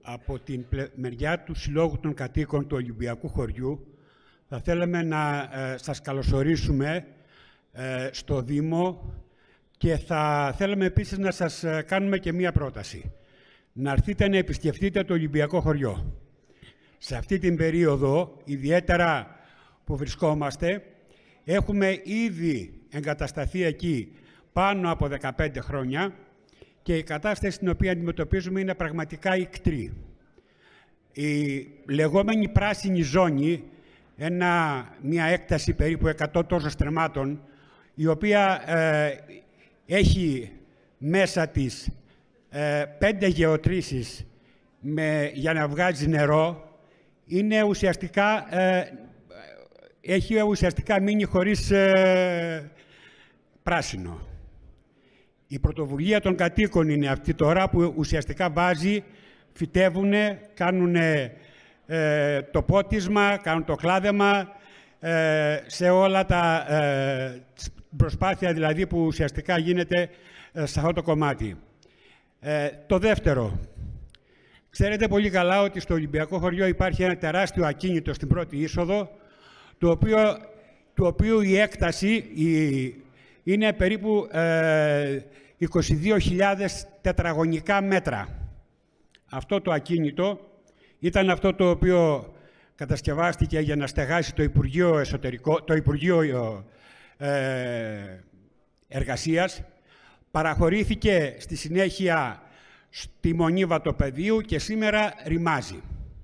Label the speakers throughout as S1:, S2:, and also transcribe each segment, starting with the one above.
S1: Από την μεριά του Συλλόγου των Κατοίκων του Ολυμπιακού Χωριού θα θέλαμε να σας καλωσορίσουμε στο Δήμο και θα θέλαμε επίσης να σας κάνουμε και μία πρόταση. Να έρθετε να επισκεφτείτε το Ολυμπιακό Χωριό. Σε αυτή την περίοδο, ιδιαίτερα που βρισκόμαστε, έχουμε ήδη εγκατασταθεί εκεί πάνω από 15 χρόνια και η κατάσταση την οποία αντιμετωπίζουμε είναι πραγματικά ικτρή. Η λεγόμενη πράσινη ζώνη, μια έκταση περίπου 100 τόσων στρεμμάτων, η οποία έχει μέσα της 5 γεωτρήσεις για να βγάζει νερό, είναι έχει ουσιαστικά μείνει χωρίς πράσινο. Η πρωτοβουλία των κατοίκων είναι αυτή τώρα που ουσιαστικά φυτεύουν, κάνουν το πότισμα, κάνουν το κλάδεμα σε όλα τα προσπάθεια δηλαδή που ουσιαστικά γίνεται σε αυτό το κομμάτι. Το δεύτερο, ξέρετε πολύ καλά ότι στο Ολυμπιακό Χωριό υπάρχει ένα τεράστιο ακίνητο στην πρώτη είσοδο, του οποίου η έκταση είναι περίπου 22.000 τετραγωνικά μέτρα. Αυτό το ακίνητο ήταν αυτό το οποίο κατασκευάστηκε για να στεγάσει το Υπουργείο Εργασίας. Παραχωρήθηκε στη συνέχεια στη Μονή Βατοπεδίου και σήμερα ρημάζει.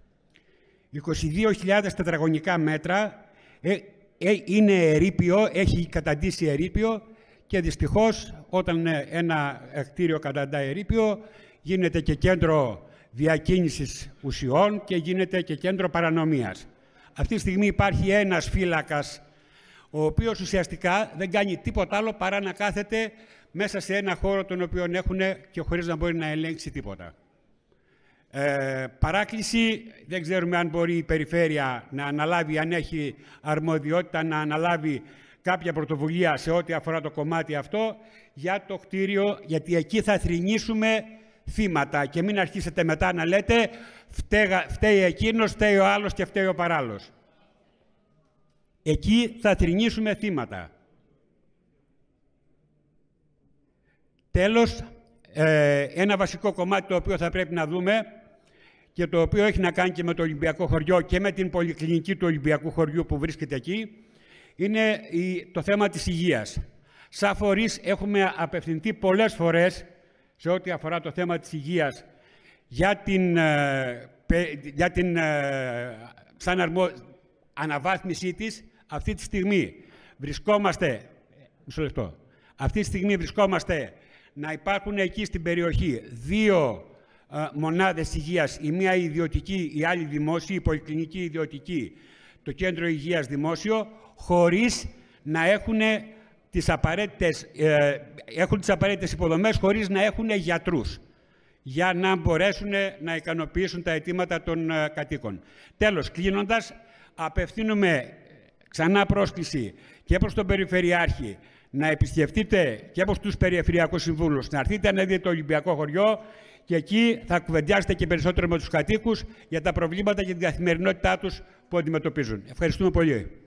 S1: 22.000 τετραγωνικά μέτρα είναι ερείπιο, έχει καταντήσει ερείπιο και δυστυχώς όταν ένα κτίριο καταντά ερείπιο γίνεται και κέντρο διακίνησης ουσιών και γίνεται και κέντρο παρανομίας. Αυτή τη στιγμή υπάρχει ένας φύλακας ο οποίος ουσιαστικά δεν κάνει τίποτα άλλο παρά να κάθεται μέσα σε ένα χώρο τον οποίο έχουν και χωρίς να μπορεί να ελέγξει τίποτα. Παράκληση, δεν ξέρουμε αν μπορεί η περιφέρεια να αναλάβει, αν έχει αρμοδιότητα να αναλάβει κάποια πρωτοβουλία σε ό,τι αφορά το κομμάτι αυτό για το κτίριο, γιατί εκεί θα θρηνήσουμε θύματα και μην αρχίσετε μετά να λέτε φταίει εκείνος, φταίει ο άλλος και φταίει ο παράλληλος. Εκεί θα θρηνήσουμε θύματα. Τέλος, ένα βασικό κομμάτι το οποίο θα πρέπει να δούμε και το οποίο έχει να κάνει και με το Ολυμπιακό Χωριό και με την πολυκλινική του Ολυμπιακού Χωριού που βρίσκεται εκεί, είναι το θέμα της υγείας. Σαν φορείς έχουμε απευθυνθεί πολλές φορές σε ό,τι αφορά το θέμα της υγείας για την αναβάθμισή της. Αυτή τη στιγμή βρισκόμαστε να υπάρχουν εκεί στην περιοχή 2 μονάδες υγείας, η μία ιδιωτική, η άλλη δημόσια, η πολυκλινική ιδιωτική, το κέντρο υγείας δημόσιο, χωρίς να έχουν τις απαραίτητες υποδομές, χωρίς να έχουν γιατρούς, για να μπορέσουν να ικανοποιήσουν τα αιτήματα των κατοίκων. Τέλος, κλείνοντας, απευθύνουμε ξανά πρόσκληση και προς τον Περιφερειάρχη να επισκεφτείτε και προς τους Περιφερειακούς Συμβούλους, να έρθετε να δείτε το Ολυμπιακό Χωριό και εκεί θα κουβεντιάσετε και περισσότερο με τους κατοίκους για τα προβλήματα και την καθημερινότητά τους που αντιμετωπίζουν. Ευχαριστούμε πολύ.